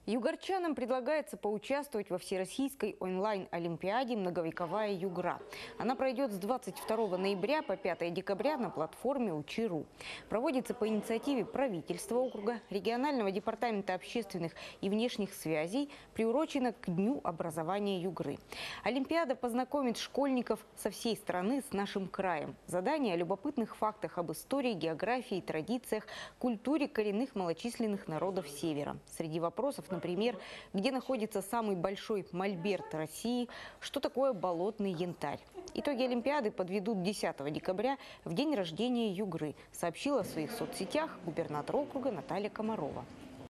Югорчанам предлагается поучаствовать во всероссийской онлайн-олимпиаде «Многовековая Югра». Она пройдет с 22 ноября по 5 декабря на платформе Учи.ру. Проводится по инициативе правительства округа, регионального департамента общественных и внешних связей, приурочена к Дню образования Югры. Олимпиада познакомит школьников со всей страны с нашим краем. Задания о любопытных фактах об истории, географии, традициях, культуре коренных малочисленных народов Севера. Среди вопросов, например, где находится самый большой мольберт России, что такое болотный янтарь. Итоги Олимпиады подведут 10 декабря, в день рождения Югры, сообщила в своих соцсетях губернатор округа Наталья Комарова.